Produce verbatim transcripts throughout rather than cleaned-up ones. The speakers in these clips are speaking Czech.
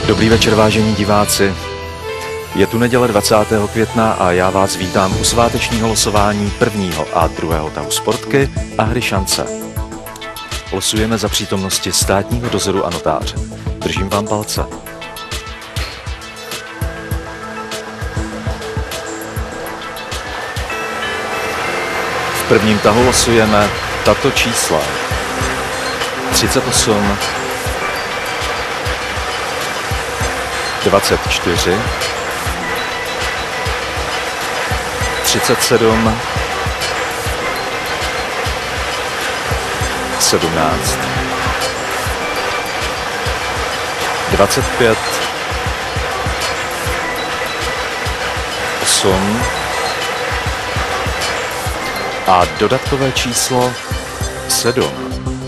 Dobrý večer, vážení diváci. Je tu neděle dvacátého května a já vás vítám u svátečního losování prvního a druhého tahu Sportky a hry Šance. Losujeme za přítomnosti státního dozoru a notáře. Držím vám palce. V prvním tahu losujeme tato čísla. třicet osm, dvacet čtyři, třicet sedm, sedmnáct, dvacet pět, osm a dodatkové číslo sedm.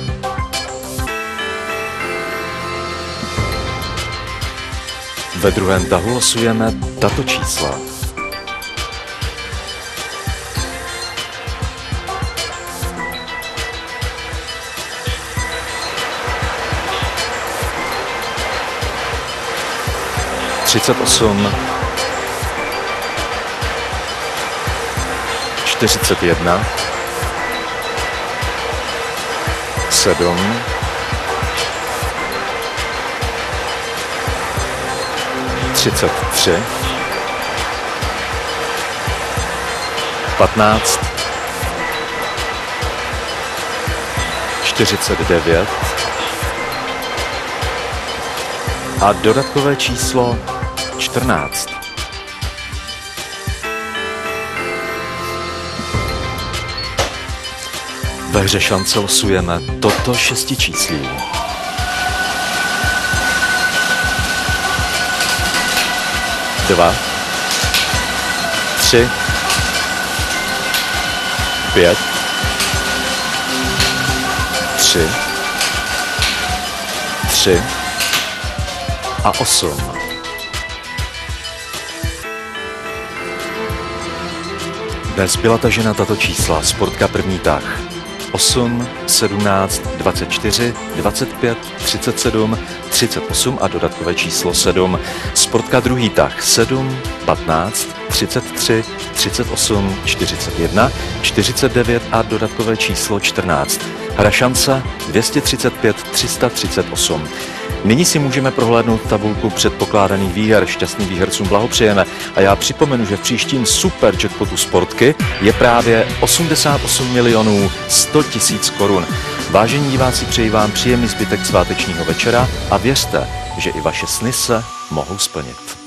Ve druhém tahu losujeme tato čísla. třicet osm, čtyřicet jedna, sedm, třicet tři, patnáct, čtyřicet devět a dodatkové číslo čtrnáct. Ve hře Šance losujeme toto šestičíslí. Dva, tři, pět, tři, tři a osm. Dnes byla tažena tato čísla. Sportka první tah. osm, sedmnáct, dvacet čtyři, dvacet pět, třicet sedm, třicet osm a dodatkové číslo sedm. Sportka druhý tah. sedm, patnáct, třicet tři, třicet osm, čtyřicet jedna, čtyřicet devět a dodatkové číslo čtrnáct. Hra Šance dvě stě třicet pět, tři sta třicet osm. Nyní si můžeme prohlédnout tabulku předpokládaných výher. Šťastným výhercům blahopřejeme a já připomenu, že v příštím super jackpotu Sportky je právě osmdesát osm milionů sto tisíc korun. Vážení diváci, přeji vám příjemný zbytek svátečního večera a věřte, že i vaše sny se mohou splnit.